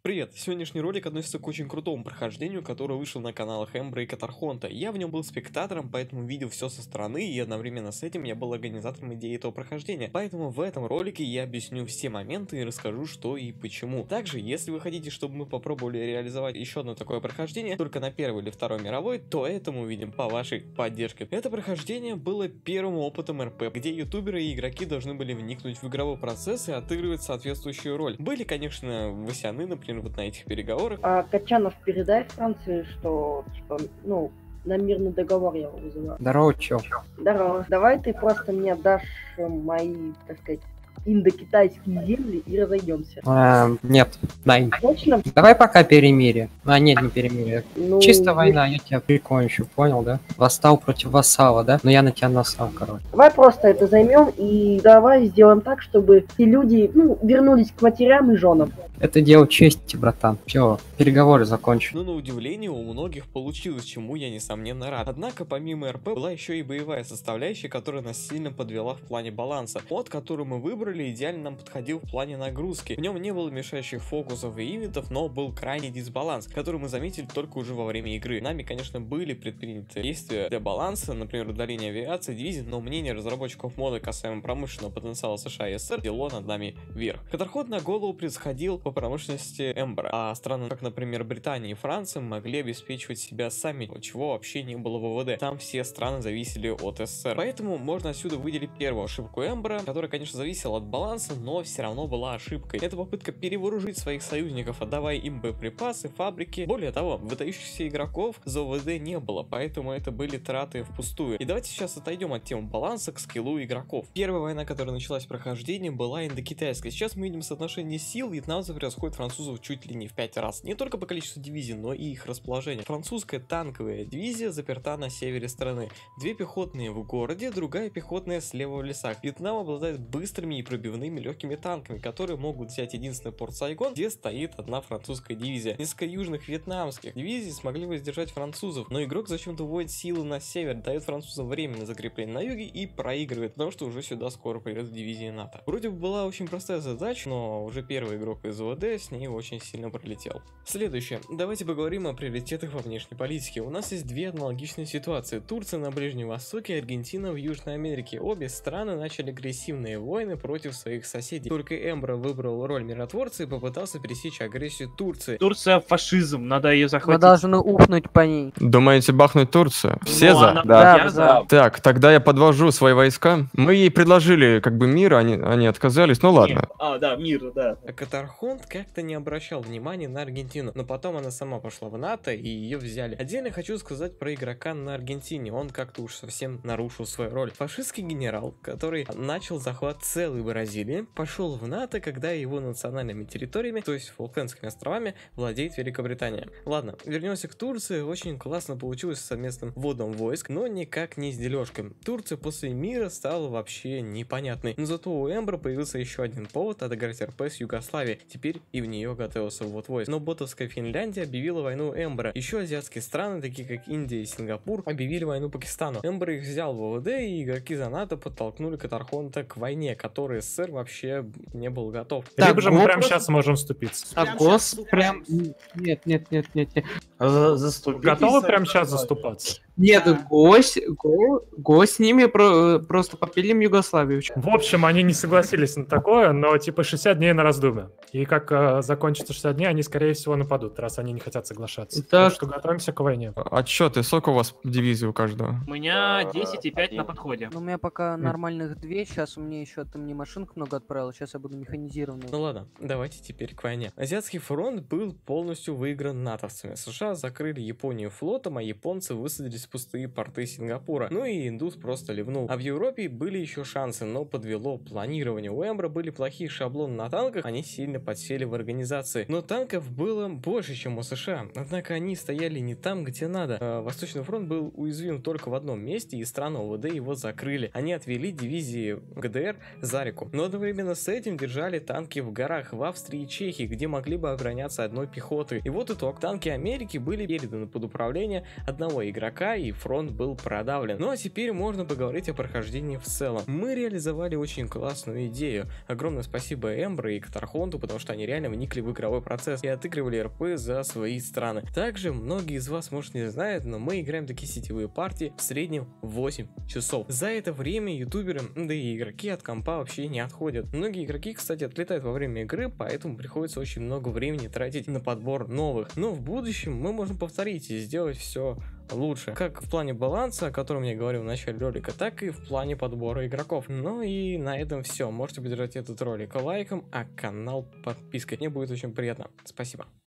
Привет! Сегодняшний ролик относится к очень крутому прохождению, который вышел на каналах Эмбра и Катархонта. Я в нем был спектатором, поэтому видел все со стороны, и одновременно с этим я был организатором идеи этого прохождения. Поэтому в этом ролике я объясню все моменты и расскажу, что и почему. Также, если вы хотите, чтобы мы попробовали реализовать еще одно такое прохождение, только на Первой или Второй мировой, то это мы увидим по вашей поддержке. Это прохождение было первым опытом РП, где ютуберы и игроки должны были вникнуть в игровой процесс и отыгрывать соответствующую роль. Были, конечно, васяны, например, вот на этих переговорах. А Качанов, передай Франции, что, типа, на мирный договор я его вызываю. Здорово, чё? Здорово. Давай ты просто мне дашь мои, так сказать, индокитайские земли и разойдемся. Нет, дай. Точно? Давай пока перемирие. Нет, не перемирие. Ну, Чисто война, я тебя прикончу, понял, да? Восстал против вассала, да? Но я на тебя насал, короче. Давай просто это займем и давай сделаем так, чтобы эти люди, вернулись к матерям и женам. Это дело чести, братан. Все, переговоры закончены. Но на удивление у многих получилось, чему я несомненно рад. Однако помимо РП была еще и боевая составляющая, которая нас сильно подвела в плане баланса. Мод, который мы выбрали, идеально нам подходил в плане нагрузки. В нем не было мешающих фокусов и ивентов, но был крайний дисбаланс, который мы заметили только уже во время игры. Нами, конечно, были предприняты действия для баланса, например, удаление авиации, дивизий, но мнение разработчиков мода касаемо промышленного потенциала США и СССР дело над нами вверх. Катархонт на голову превосходил по промышленности Эмбра, а страны, как, например, Британия и Франция, могли обеспечивать себя сами, чего вообще не было в ВВД. Там все страны зависели от СССР. Поэтому можно отсюда выделить первую ошибку Эмбра, которая, конечно, зависела от баланса, но все равно была ошибкой. Это попытка перевооружить своих союзников, отдавая им боеприпасы, фабрики. Более того, выдающихся игроков за ОВД не было, поэтому это были траты впустую. И давайте сейчас отойдем от темы баланса к скиллу игроков. Первая война, которая началась в прохождении, была индокитайская. Сейчас мы видим соотношение сил, вьетнамцев превосходит французов чуть ли не в 5 раз. Не только по количеству дивизий, но и их расположение. Французская танковая дивизия заперта на севере страны. Две пехотные в городе, другая пехотная слева в лесах. Вьетнам обладает быстрыми и пробивными легкими танками, которые могут взять единственный порт Сайгон, где стоит одна французская дивизия. Несколько южных вьетнамских дивизий смогли воздержать французов, но игрок зачем-то вводит силы на север, дает французам время на закрепление на юге и проигрывает, потому что уже сюда скоро придет дивизия НАТО. Вроде бы была очень простая задача, но уже первый игрок из ОВД с ней очень сильно пролетел. Следующее. Давайте поговорим о приоритетах во внешней политике. У нас есть две аналогичные ситуации. Турция на Ближнем Востоке и Аргентина в Южной Америке. Обе страны начали агрессивные войны против своих соседей. Только Эмбра выбрал роль миротворца и попытался пересечь агрессию Турции. Турция фашизм, надо ее захватить. Мы должны ухнуть по ней. Думаете бахнуть Турцию? Все за? Да. Да. Так, тогда я подвожу свои войска. Мы ей предложили как бы мир, они отказались, ну ладно. Мир, да. А Катархонт как-то не обращал внимания на Аргентину, но потом она сама пошла в НАТО и ее взяли. Отдельно хочу сказать про игрока на Аргентине, он как-то уж совсем нарушил свою роль. Фашистский генерал, который начал захват целой Бразилии, пошел в НАТО, когда его национальными территориями, то есть Фолклендскими островами, владеет Великобритания. Ладно, вернемся к Турции. Очень классно получилось с совместным вводом войск, но никак не с дележкой. Турция после мира стала вообще непонятной, но зато у Эмбра появился еще один повод отыграть РП с Югославией. Теперь и в нее готовился ввод войск. Но ботовская Финляндия объявила войну Эмбра. Еще азиатские страны, такие как Индия и Сингапур, объявили войну Пакистану. Эмбра их взял в ОВД, и игроки за НАТО подтолкнули Катархонта к войне, которой СССР вообще не был готов. Либо же мы прямо сейчас можем вступиться. Прям... Нет. Готовы прямо сейчас заступаться? Нет, гость с ними просто попилим Югославию. В общем, они не согласились на такое, но типа 60 дней на раздумье. И как закончится 60 дней, они скорее всего нападут, раз они не хотят соглашаться. Так что готовимся к войне. Отчеты, сколько у вас дивизий у каждого? У меня 10 и 5 на подходе. Ну, у меня пока нормальных 2, сейчас у меня еще ты мне машинок много отправил, сейчас я буду механизированный. Ну ладно, давайте теперь к войне. Азиатский фронт был полностью выигран натовцами. США закрыли Японию флотом, а японцы высадились в пустые порты Сингапура. Ну и индус просто ливнул. А в Европе были еще шансы, но подвело планирование. У Эмбра были плохие шаблоны на танках, они сильно подсели в организации. Но танков было больше, чем у США. Однако они стояли не там, где надо. Восточный фронт был уязвим только в одном месте, и страны ОВД его закрыли. Они отвели дивизии ГДР за реку. Но одновременно с этим держали танки в горах в Австрии и Чехии, где могли бы обороняться одной пехотой. И вот итог. Танки Америки разработчики были переданы под управление одного игрока, и фронт был продавлен. Ну а теперь можно поговорить о прохождении в целом. Мы реализовали очень классную идею. Огромное спасибо Эмбро и Катархонту, потому что они реально вникли в игровой процесс и отыгрывали РП за свои страны. Также многие из вас, может, не знают, но мы играем такие сетевые партии в среднем 8 часов. За это время ютуберы, да и игроки от компа вообще не отходят. Многие игроки, кстати, отлетают во время игры, поэтому приходится очень много времени тратить на подбор новых. Но в будущем мы можем повторить и сделать все лучше. Как в плане баланса, о котором я говорил в начале ролика, так и в плане подбора игроков. Ну и на этом все. Можете поддержать этот ролик лайком, а канал подпиской. Мне будет очень приятно. Спасибо.